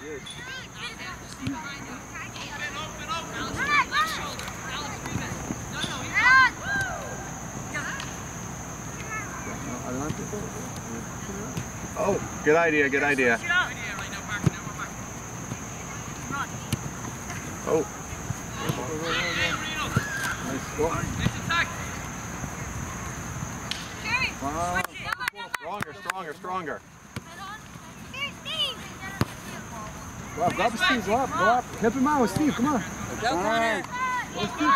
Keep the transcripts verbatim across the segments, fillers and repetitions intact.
good. Oh, good idea, good idea. Oh. Nice score. Wow. Stronger, stronger, stronger. Go up, go up, Steve, go up, go up. Help him out, Steve, come on. Go, Connor. Go, Steve.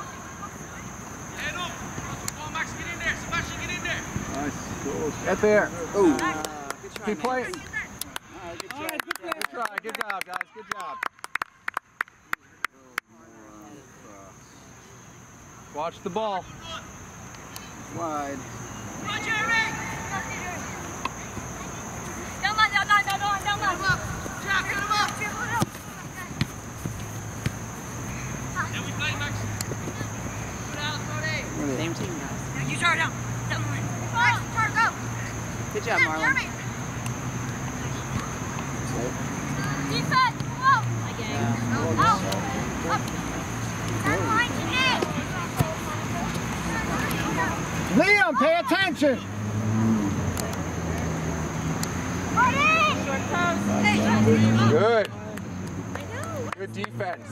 Nice. Get there. Oh. Uh, Keep playing. All right, good All right, good play. Good try. Good job, guys. Good job. Watch the ball. Wide. Same team, guys. You start down. Go. Good job, Marlon. Defense. Whoa. Yeah. Out. Up. Turn line to net. Liam, pay attention. Good. Good defense.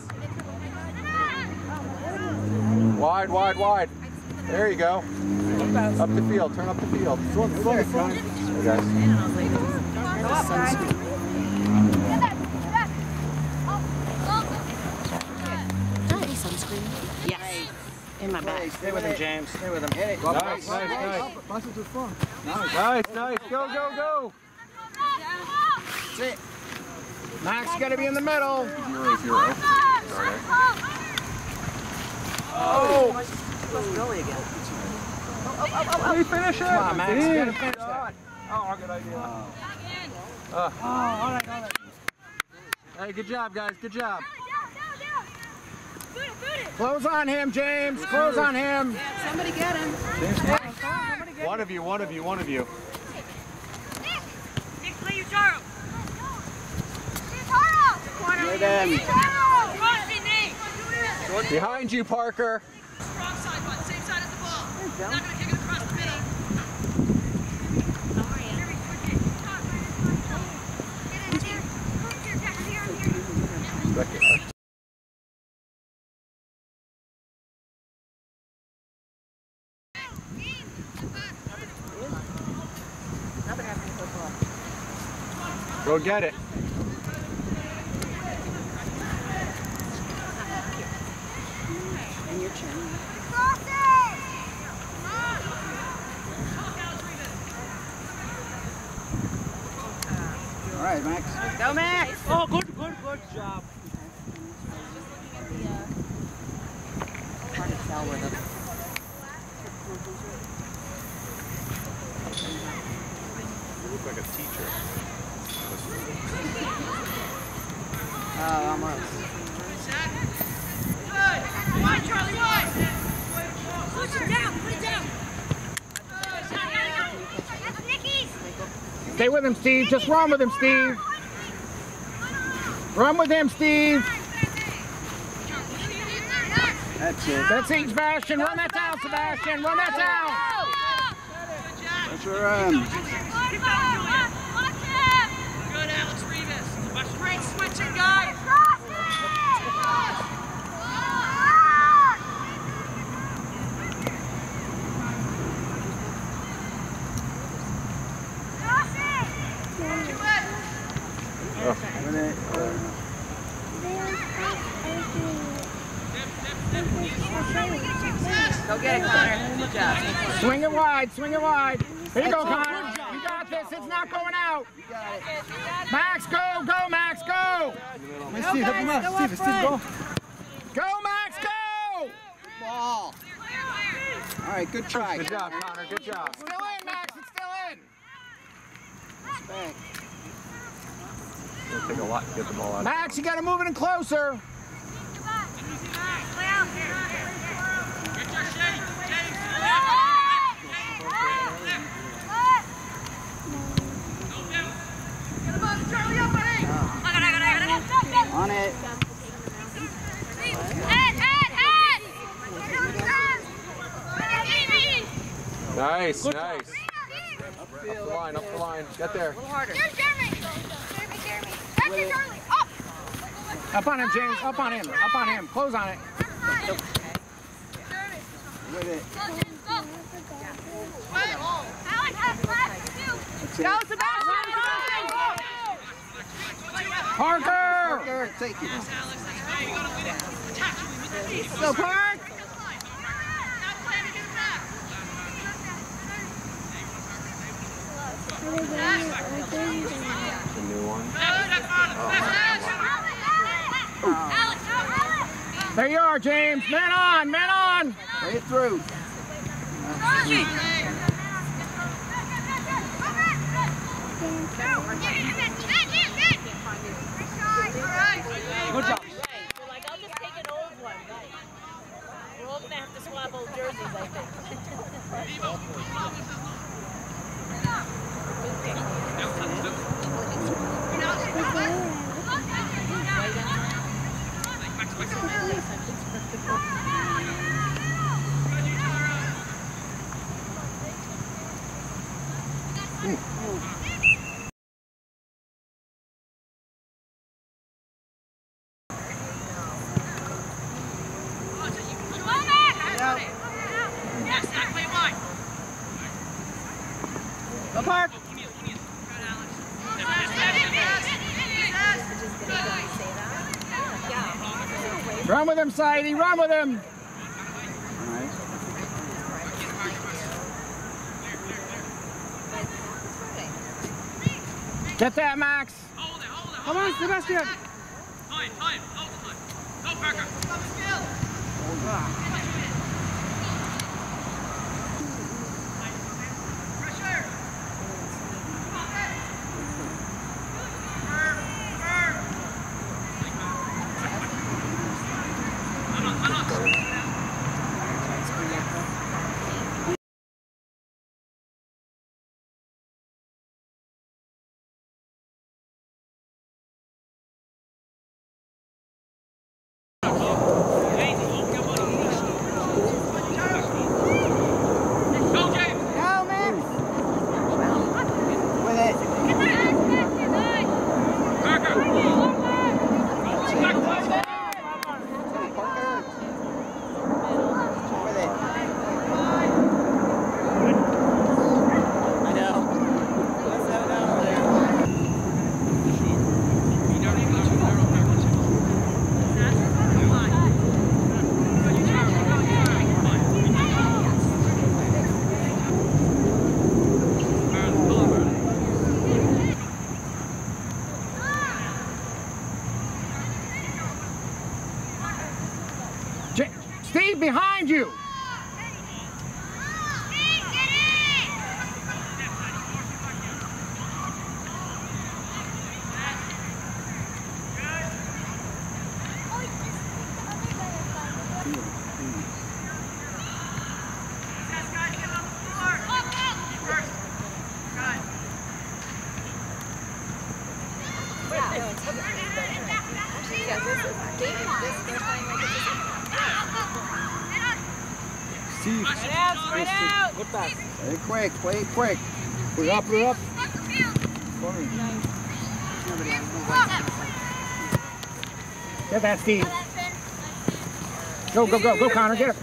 Wide, wide, wide. There you go. Up the field. Turn up the field. There, guys. Sunscreen? Yes. In my bag. Stay with him, James. Stay with him. Hit it. Nice, nice, nice. Nice, nice. Go, go, go. That's it. Max, you gotta be in the middle. Zero, zero. Sorry. Oh! Billy again. Let me finish it. Come on, Max. You gotta finish that. Oh, good idea. Oh. Uh, oh, all right, all right. Hey, good job, guys. Good job. Close on him, James. Close on him. Somebody get him. James, one of you, one of you, one of you. Nick, play you, Taro. Get him. Behind you, Parker. Wrong side, but same side as the ball. Not going to kick it across the middle. Go get it. And your chin. All right, Max. Go, Max. Oh, good, good, good job. Hard to tell where the... You look like a teacher. Oh, almost. Good. Wide, Charlie, wide. Push it down, put it down. That's Nicky's. Stay with him, Steve. Just run with him, Steve. Run with him, Steve. That's it. That's it, Sebastian. Run that down, Sebastian. Run that down. That's your run. Good, Alex Rivas. Great switching, guys. Go get it, Connor. Good job. Swing it wide. Swing it wide. Here you go, Connor. You got this. It's not going out. Max, go. Go, Max. Go. Hey, Steve, help him out. Steve, Steve, go. Go, Max. Go. Ball. All right, good try. Good job, Connor. Good job. Still in, Max. It's still in. It's back. It'll take a lot to get the ball out. Max, you got to move it in closer. Charlie, up, buddy. I got it, I got it, I got it. Nice, nice. Up the line, up the line. Get there. A little harder. Here's Jeremy. Jeremy, Jeremy. Back to Charlie. Up. Up on him, James. Up on him. Up on him. Close on it. With it. Go, Sebastian. Parker! Parker, take it. Go, Park! The new one. There you are, James. Man on, man on. Play it through. Good job. You're like, I'll just take an old one. Right. We're all going to have to swap old jerseys, I think. Go, Park! Run with him, Sidey. Run with him. Get that, Max. Hold it, hold it, Come on, Sebastian. Time, time, hold the time. Go, Parker. Pressure. Firm, firm. Come on, come on. Steve, behind you. Steve. Spread out, spread out. Get back. Play it quick, play it quick. Put it up, put it up. Get that, Steve. Go, go, go, go, Connor, get it.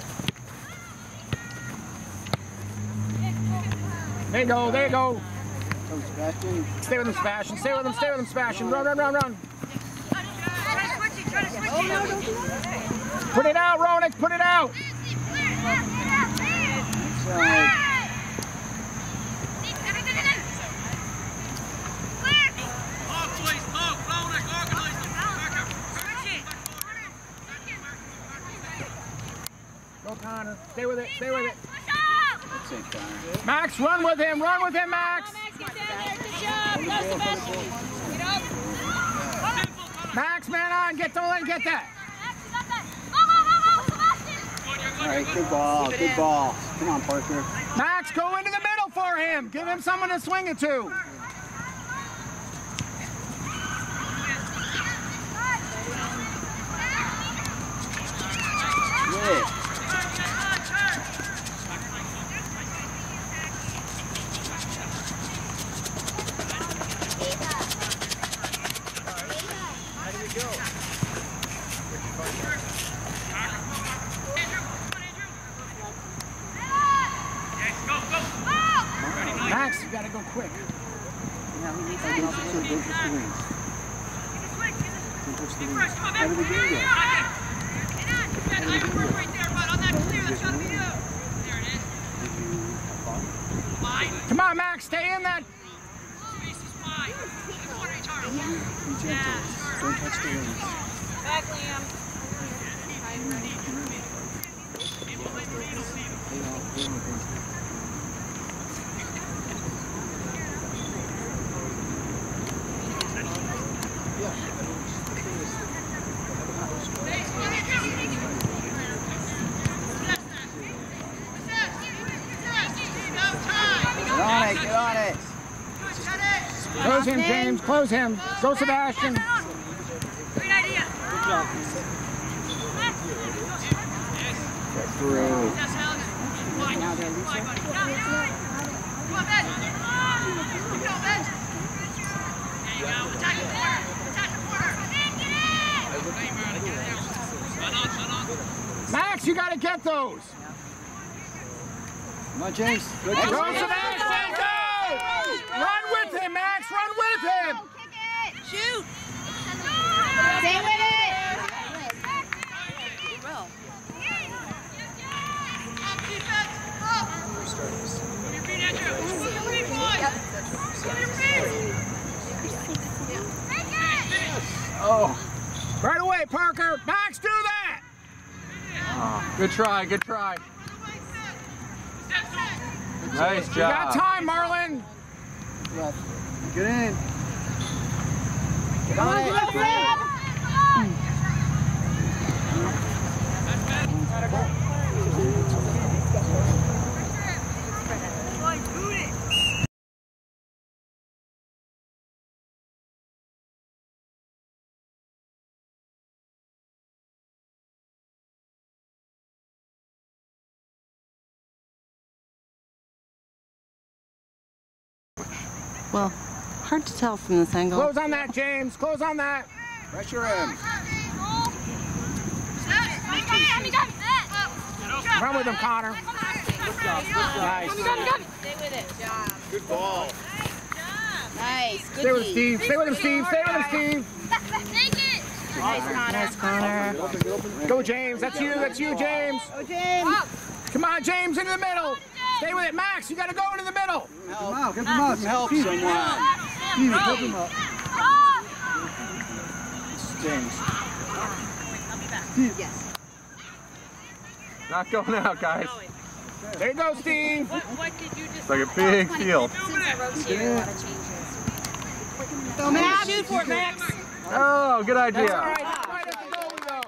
There you go, there you go. Go, Sebastian. Stay with him, Sebastian. Stay with him, stay with him, Sebastian. Run, run, run, run. Put it out, Ronak, put it out. Inside. Go, Connor. Stay with it, stay with it. That's it, Connor. Max, run with him, run with him, Max. Get down there. Good job. Go, Sebastian. Get up. Max, man on, get the line, get that. All right, good ball, good ball. Come on, Parker. Max, go into the middle for him. Give him someone to swing it to. Yeah. Max, you gotta go quick. Yeah, we need to Don't touch the wings. Don't touch the wings. How did the game go? Come on, Max, stay in that. Be gentle. Don't touch the wings. Back, Liam. Get on it, get on it. Close him, James, close him. Go, Sebastian. Great idea. Good job. Get through. now they're losing. Come on, Ben. Keep going, Ben. There you go. Attack the corner. Attack the corner. Run on, run on. Max, you gotta get those. Come on, James. Good Go, job. Sebastian, go! Run with him, Max, run with him. Shoot! Stay with it! Will. Up, defense. Up. Move your feet, Andrew. Move your feet, boys. Move your feet. Oh. Right away, Parker. Max, do that. Oh, good try, good try. Nice You got job. time, Marlon. Left. Get in. Get on it. Well, hard to tell from this angle. Close on that, James. Close on that. Pressure him. Run with him, Connor. Nice. Stay with it. Good ball. Nice, good Stay with D. Steve. Stay with him, Steve. Stay with him, Steve. Nice, Connor. Nice, Connor. Get open, get open. Go, James. That's you. That's you, James. Go, James. Come on, James, into the middle. Stay with it, Max. You got to go into the middle. Help him out. Get him out. Help someone. Steve, help him out. James. Steve. Yes. Not going out, guys. There you go, Steve. What, what did you just It's like a big field. Since I rotated, a lot of changes. Go, Max. shoot for it, Max? Oh, good That's all idea. right. That's right at the goal, though.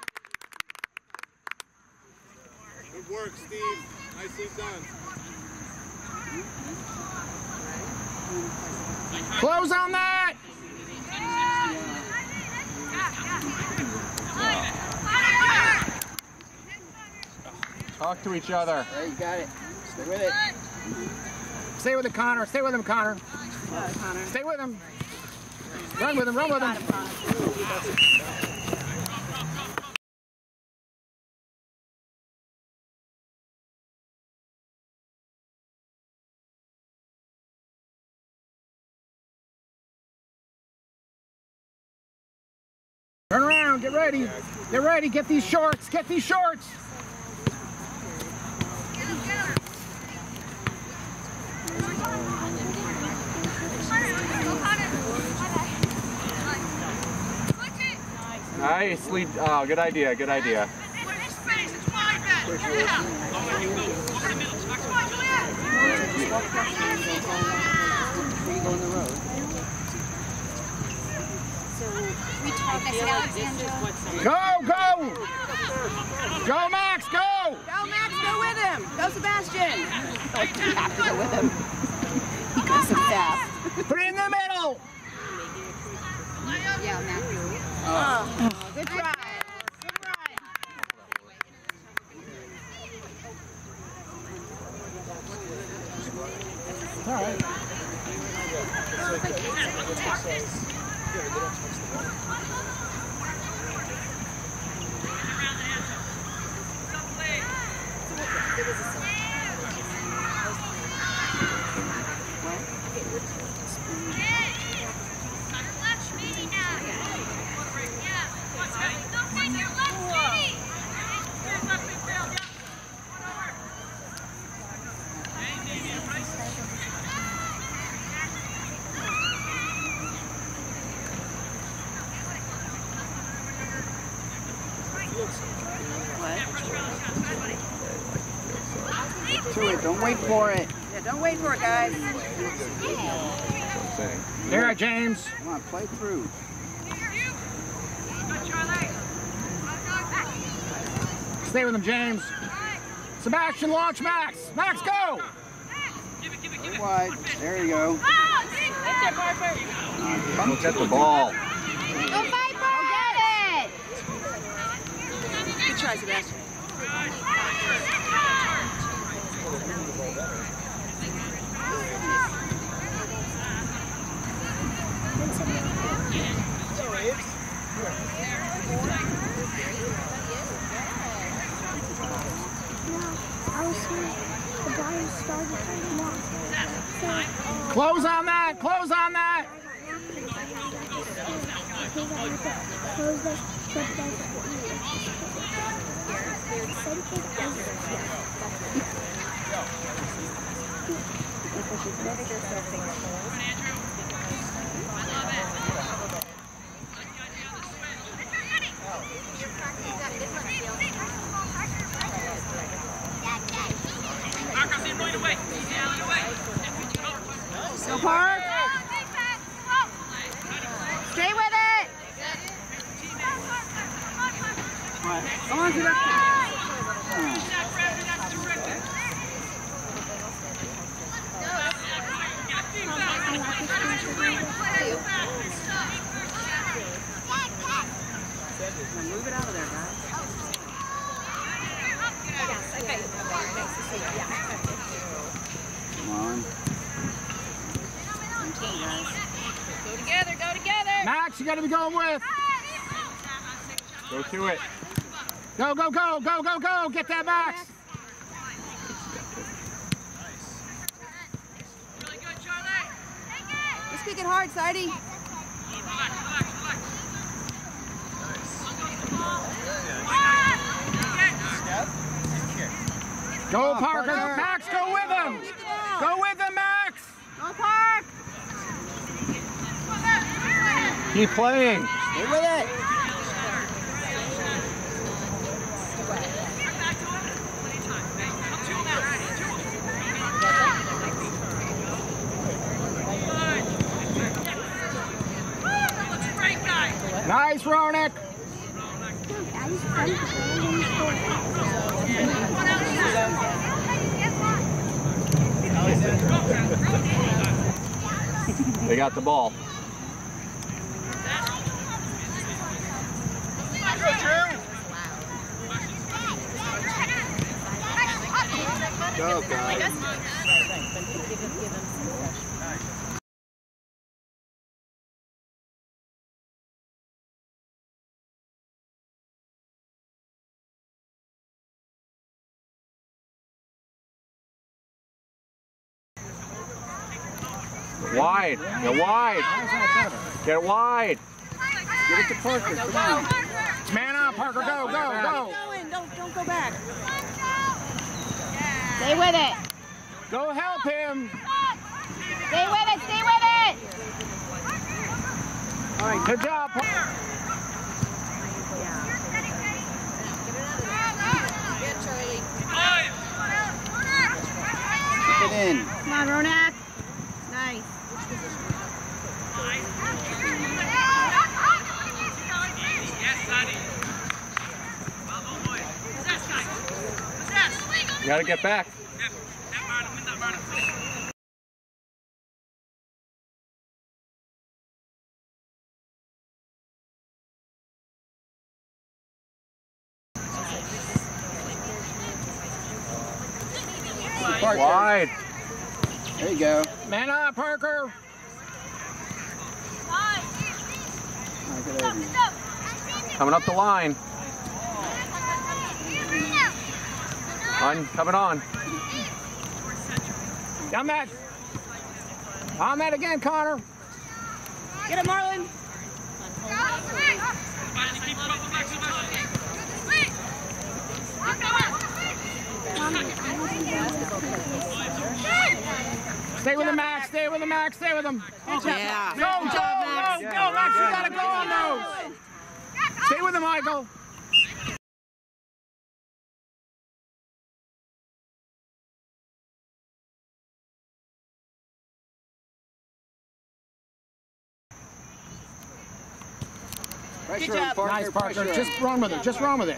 Good work, Steve. Nicely done. Close on that. Talk to each other. There, you got it. Stay with it. Stay with him, Connor. Stay with him, Connor. Go, Connor. Stay with him. Run with him. Run with him. Turn around. Get ready. Get ready. Get these shorts. Get these shorts. Nicely. Oh, good idea. Good idea. Space. It's wide, Ben. Yeah. Over you go. Over the middle. Come on, Juliet. Where you go on the road? So we talked to Alexandra. Go. Go. Go, Max. Go. Go, Max. Go with him. Go, Sebastian. Like, you have to go with him. He goes so fast. Put it in the middle. Yeah, Max. Oh, good try. Good try. All right. To it, don't wait for it. Yeah, don't wait for it, guys. There, James. Come on, play through. Stay with him, James. Sebastian, launch Max. Max, go! Go wide. There you go. Look at the ball. Go fight for it! Get it! Good try, Sebastian. Close on that! Close on that! Go, Park. Stay with it. Come on, Sebastian. Move it out of there, guys. Come on. Go together, go together. Max, you got to be going with. Go to it. Go, go, go, go, go, go. Get that, Max. Really good, Charlie. Just kick it hard, Sidey. Go, Parker. Max, go with him. Go with him, Max. Go, Park. Keep playing. Stay with it. Nice, Ronak. They got the ball. Go, guys. Wide. Get wide. Get wide. Get it to Parker. Come on. Man up, Parker. Go, go, go. Go in. Don't, don't go back. Stay with it. Go help him. Stay with it. Stay with it. All right, good job, Parker. Keep it in. Come on, Ronak. Nice. You gotta get back. Parker. Wide. There you go. Man up, Parker. All right, get over here. Coming up the line. On, coming on. Down that. On that again, Connor. Get it, Marlon. Stay with him, Max. Stay with him, Max. Stay with him. Yeah. Go, go, go, go, Max. You gotta go on those. Stay with him, Michael. Good job. Parker, Nice, Parker. pressure. Just run with it. Just run with it.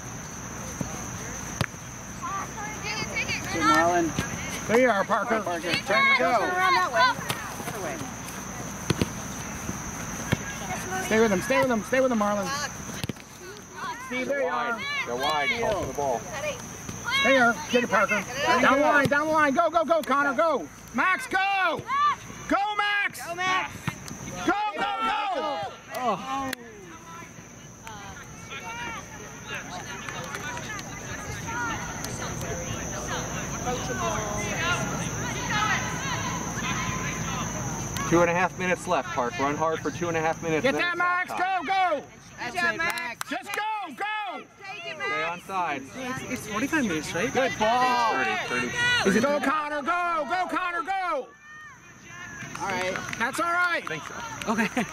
Good, Marlon. There you are, Parker. Parker, turn to Turn go. around that way. Other way. Stay with him. Stay with him. Stay with him, Marlon. Steve, there Go you are. wide. Go wide. Call for the ball. There you are. Get it, Parker. Down the line. Down the line. Go, go, go, Connor. Go. Max, go. Go, Max. Go, Max. Go, go, go. Oh. Two and a half minutes left, Park. Run hard for two and a half minutes. Get then that, it's Max. halftime. Go, go. Good job, Max. Just go, go. Stay on sides. It's forty-five minutes, right? Good ball. thirty, thirty. Go, Connor. Go, go, Connor. Go. All right. That's all right. I think so. Okay.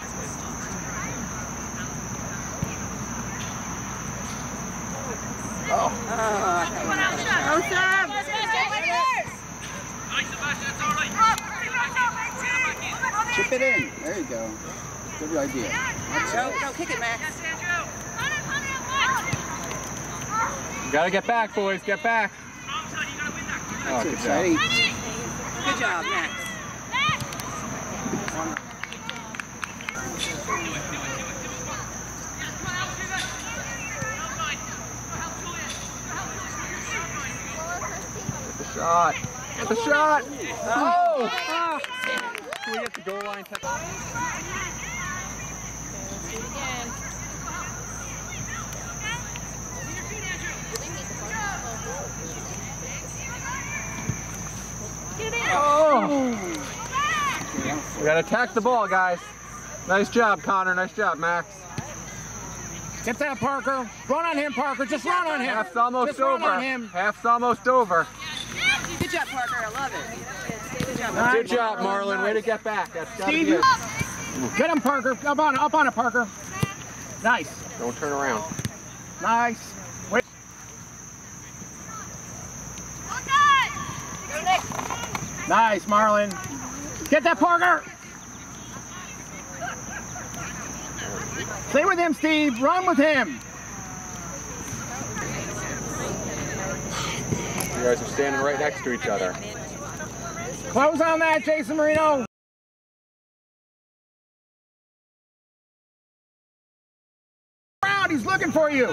Oh, Sam. Chip it in. There you go. Good idea. That's Go, it. go, kick it, Max. You gotta get back, boys. Get back. Oh, That's good it, job. Sadie. Good job, Max. Get the shot. Get the shot. Oh! Ah. Can we get the goal line? Oh! We gotta attack the ball, guys. Nice job, Connor. Nice job, Max. Get that, Parker. Run on him, Parker. Just run on him. Half's almost Just run over. on him. Half's almost over. Good job, Parker. I love it. Good job. Nice. Good job, Marlon. Way to get back. That's gotta Steve, be it. get him, Parker. Up on it, up on it, Parker. Nice. Don't turn around. Nice. Wait. Nice, Marlon. Get that, Parker. Stay with him, Steve. Run with him. You guys are standing right next to each other. Close on that, Jason Marino. Around, he's looking for you.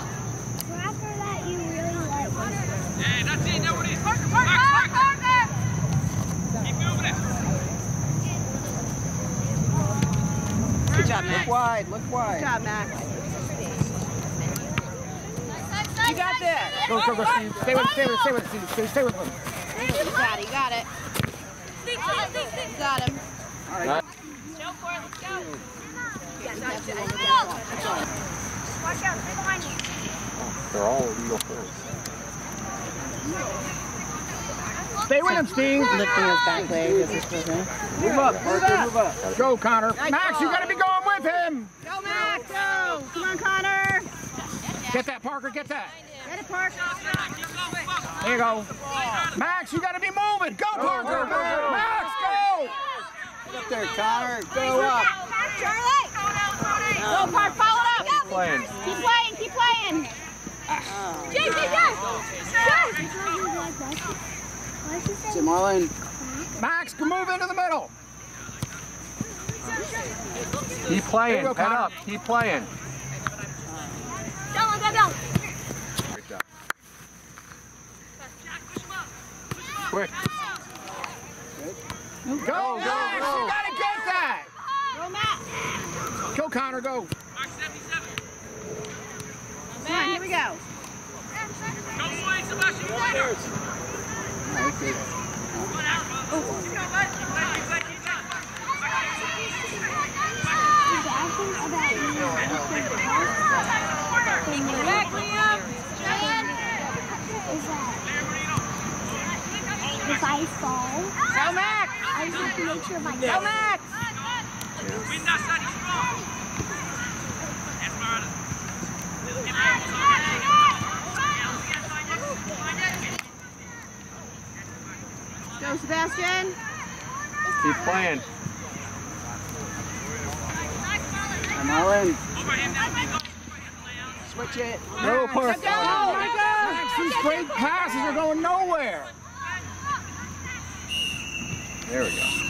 Hey, that's it. Now it is. Parker, Parker, Parker. Keep moving it. Good job, Max. Look wide. Look Good wide. job, Max. You got this. Go, go, go, Steve. Stay with, stay with, stay with, Steve. Stay, stay with him. You got it. You got it. You got him. All right. Go for it, let's go. Watch out, stay behind you. They're all illegal pulls. Stay with him, Steve. Lifting his back leg. This is for him. Move up, Parker. Move up. Go, Connor. Nice Max, you ball. got to be going with him. Go, Max. Go. Come on, Connor. Get that, Parker. Get that. Get it, Parker. There you go. Max, you got to be moving. Go, Parker. go, go. Max, go. Get up there, Connor. Go up. Charlie! Go, Park. Follow it up. Keep playing. Keep playing, keep playing! Oh. Jay, Jay, Jay! That's it, Marlon. Max, can move into the middle. Keep playing. There you go, Head Connor. up. Keep playing. Down, down, down! Great job. Quick. Go, go, Max, go. you got to get that. Go, Matt! Go, Connor, go. Come on, here we go. Go, boys. Back, Liam! If I fall, Go, Max! I just have to make sure my Go, Max! Go, Sebastian! Keep playing. Come on. Switch it. No, Parth. Go! Go! Max, these straight passes are going nowhere. There we go.